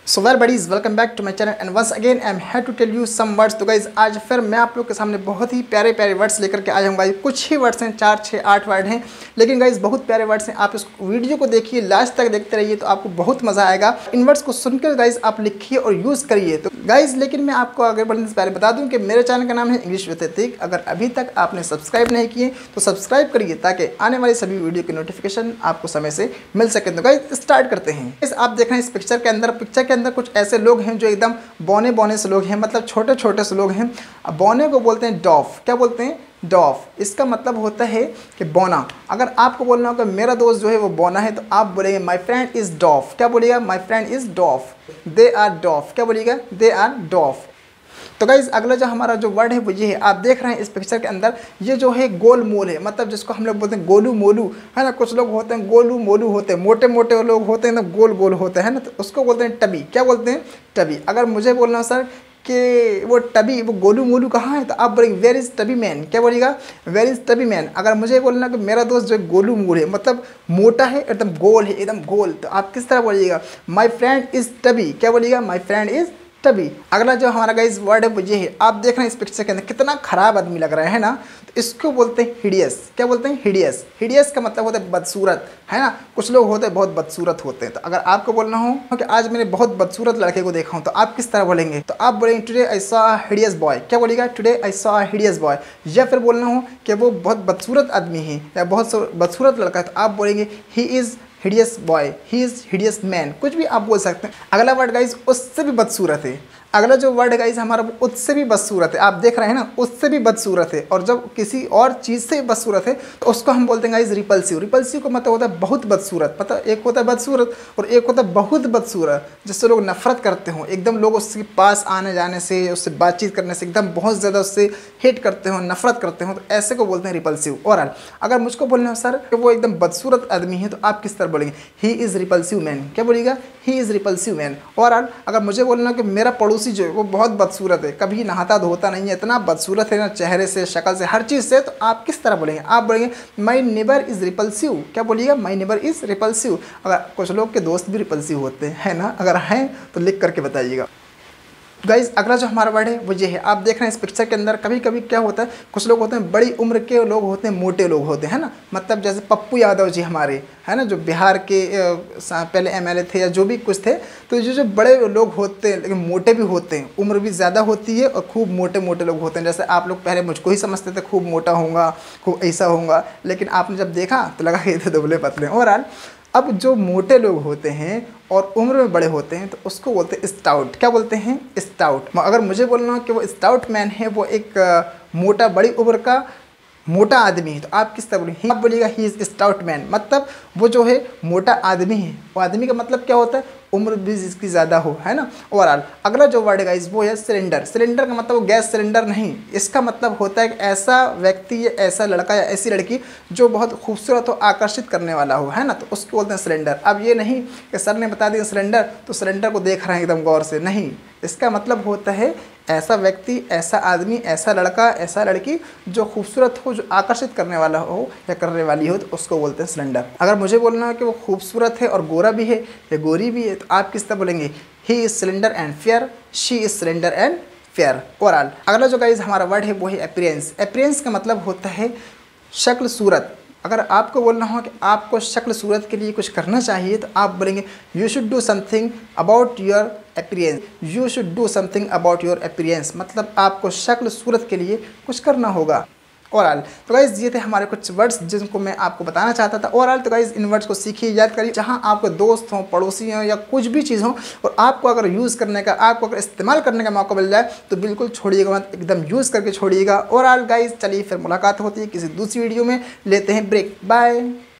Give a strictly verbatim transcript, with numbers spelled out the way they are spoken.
So well buddies, welcome back to my channel and once again I am here to tell you some words. तो guys आज फिर मैं आप लोग के सामने बहुत ही प्यारे प्यारे वर्ड्स लेकर के आया हूँ। गाइज कुछ ही वर्ड्स हैं, चार छः आठ वर्ड हैं, लेकिन गाइज बहुत प्यारे वर्ड्स हैं। आप इस वीडियो को देखिए, लास्ट तक देखते रहिए तो आपको बहुत मजा आएगा। इन वर्ड्स को सुनकर गाइज आप लिखिए और यूज़ करिए। तो गाइज लेकिन मैं आपको आगे बढ़ने से पहले बता दूँ कि मेरे चैनल का नाम है इंग्लिश विद अतीक। अगर अभी तक आपने सब्सक्राइब नहीं किए तो सब्सक्राइब करिए ताकि आने वाली सभी वीडियो की नोटिफिकेशन आपको समय से मिल सके। तो गाइज स्टार्ट करते हैं। इस आप देख रहे हैं इस पिक्चर के अंदर पिक्चर के अंदर कुछ ऐसे लोग हैं जो एकदम बौने बौने से लोग हैं, मतलब छोटे छोटे से लोग हैं। अब बौने को बोलते हैं डॉफ। क्या बोलते हैं? डॉफ। इसका मतलब होता है कि बौना। अगर आपको बोलना हो कि मेरा दोस्त जो है वो बौना है तो आप बोलेंगे माय फ्रेंड इज डॉफ। क्या बोलिएगा? My friend is dwarf. They are dwarf. क्या बोलिएगा? They are dwarf. तो गाइज अगला जो हमारा जो वर्ड है वो ये है। आप देख रहे हैं इस पिक्चर के अंदर ये जो है गोल मोल है, मतलब जिसको हम लोग बोलते हैं गोलू मोलू, है ना। कुछ लोग होते हैं गोलू मोलू होते हैं, मोटे मोटे लोग होते हैं ना, गोल गोल होते हैं ना, तो उसको बोलते हैं टबी। क्या बोलते हैं? टबी। अगर मुझे बोलना हो सर कि वो टबी वो गोलू मोलू कहाँ है तो आप बोलेंगे वेयर इज़ टबी मैन। क्या बोलिएगा? Where is tubby man. अगर मुझे बोलना कि मेरा दोस्त जो है गोलू मोलू है, मतलब मोटा है, एकदम गोल है, एकदम गोल, तो आप किस तरह बोलिएगा? My friend is tubby. क्या बोलिएगा? माई फ्रेंड इज़ तभी। अगला जो हमारा गाइस वर्ड है वो ये है। आप देख रहे हैं इस पिक्चर के अंदर कितना खराब आदमी लग रहा है ना, तो इसको बोलते हैं हिडियस। क्या बोलते हैं? हिडियस। हिडियस का मतलब होता है बदसूरत, है ना। कुछ लोग होते हैं बहुत बदसूरत होते हैं। तो अगर आपको बोलना हो कि आज मैंने बहुत बदसूरत लड़के को देखा हूँ तो आप किस तरह बोलेंगे? तो आप बोलेंगे today I saw a hideous boy. क्या बोलिएगा? Today I saw a hideous boy. या फिर बोलना हो कि वो बहुत बदसूरत आदमी है या बहुत बदसूरत लड़का है तो आप बोलेंगे he is hideous boy, he is hideous man. कुछ भी आप बोल सकते हैं। अगला वर्ड गाइज उससे भी बदसूरत है। अगला जो वर्ड गाइज हमारा वो उससे भी बदसूरत है। आप देख रहे हैं ना, उससे भी बदसूरत है। और जब किसी और चीज़ से बदसूरत है तो उसको हम बोलते हैं गाइज रिपल्सिव। रिपल्सिव का मतलब होता है बहुत बदसूरत, मतलब एक होता है बदसूरत और एक होता है बहुत बदसूरत, जिससे लोग नफरत करते हो, एकदम लोग उसके पास आने जाने से, उससे बातचीत करने से एकदम बहुत ज़्यादा उससे हेट करते हो, नफरत करते हो, तो ऐसे को बोलते हैं रिपल्सिव। और अगर मुझको बोलना हो सर कि वो एकदम बदसूरत आदमी है तो आप किस तरह बोलेंगे? He is repulsive man. क्या बोलिएगा? He is repulsive man. और अगर मुझे बोलना हो कि मेरा पड़ोसी जो है वो बहुत बदसूरत है, कभी नहाता धोता नहीं है, इतना बदसूरत है ना, चेहरे से, शक्ल से, हर चीज़ से, तो आप किस तरह बोलेंगे? आप बोलेंगे माई नेबर इज़ रिपल्सिव। क्या बोलिएगा? My neighbour is repulsive. अगर कुछ लोग के दोस्त भी रिपल्सिव होते हैं ना, अगर हैं तो लिख करके बताइएगा। गाइज अगला जो हमारा वर्ड है वो ये है। आप देख रहे हैं इस पिक्चर के अंदर कभी कभी क्या होता है, कुछ लोग होते हैं बड़ी उम्र के लोग होते हैं, मोटे लोग होते हैं ना, मतलब जैसे पप्पू यादव जी हमारे, है ना, जो बिहार के पहले एमएलए थे या जो भी कुछ थे। तो जो जो बड़े लोग होते हैं लेकिन मोटे भी होते हैं, उम्र भी ज़्यादा होती है और खूब मोटे मोटे लोग होते हैं। जैसे आप लोग पहले मुझको ही समझते थे खूब मोटा होऊंगा, खूब ऐसा होऊंगा, लेकिन आपने जब देखा तो लगा कि ये तो दुबले पतले। और अब जो मोटे लोग होते हैं और उम्र में बड़े होते हैं तो उसको बोलते हैं स्टाउट। क्या बोलते हैं? स्टाउट। अगर मुझे बोलना हो कि वो स्टाउट मैन है, वो एक मोटा बड़ी उम्र का मोटा आदमी है, तो आप किस तरह बोलेंगे? आप बोलिएगा ही इज़ स्टाउट मैन, मतलब वो जो है मोटा आदमी है। वो आदमी का मतलब क्या होता है? उम्र भी जिसकी ज़्यादा हो, है ना। ओवरऑल अगला जो वर्ड है गाइस वो है सिलेंडर। सिलेंडर का मतलब वो गैस सिलेंडर नहीं, इसका मतलब होता है कि ऐसा व्यक्ति या ऐसा लड़का या ऐसी लड़की जो बहुत खूबसूरत हो, आकर्षित करने वाला हो, है ना, तो उसको बोलते हैं सिलेंडर। अब ये नहीं कि सर ने बता दिया सिलेंडर तो सिलेंडर को देख रहे हैं एकदम गौर से, नहीं। इसका मतलब होता है ऐसा व्यक्ति, ऐसा आदमी, ऐसा लड़का, ऐसा लड़की जो खूबसूरत हो, जो आकर्षित करने वाला हो या करने वाली हो, तो उसको बोलते हैं सिलेंडर। अगर मुझे बोलना है कि वो खूबसूरत है और गोरा भी है या गोरी भी है तो आप किस तरह बोलेंगे? He is slender and fair, she is slender and fair. Overall अगला जो गाइज हमारा वर्ड है वो है अपीयरेंस। अपीयरेंस का मतलब होता है शक्ल सूरत। अगर आपको बोलना हो कि आपको शक्ल सूरत के लिए कुछ करना चाहिए तो आप बोलेंगे you should do something about your appearance. You should do something about your appearance, मतलब आपको शक्ल सूरत के लिए कुछ करना होगा। ओवरऑल तो गाइज ये थे हमारे कुछ वर्ड्स जिनको मैं आपको बताना चाहता था। ओवरऑल तो गाइज इन वर्ड्स को सीखिए, याद करिए। जहाँ आपके दोस्त हों, पड़ोसी हों या कुछ भी चीज़ हो और आपको अगर यूज़ करने का, आपको अगर इस्तेमाल करने का मौका मिल जाए तो बिल्कुल छोड़िएगा मत, एकदम यूज़ करके छोड़िएगा। ओवरऑल गाइज चलिए फिर मुलाकात होती है किसी दूसरी वीडियो में। लेते हैं ब्रेक। बाय।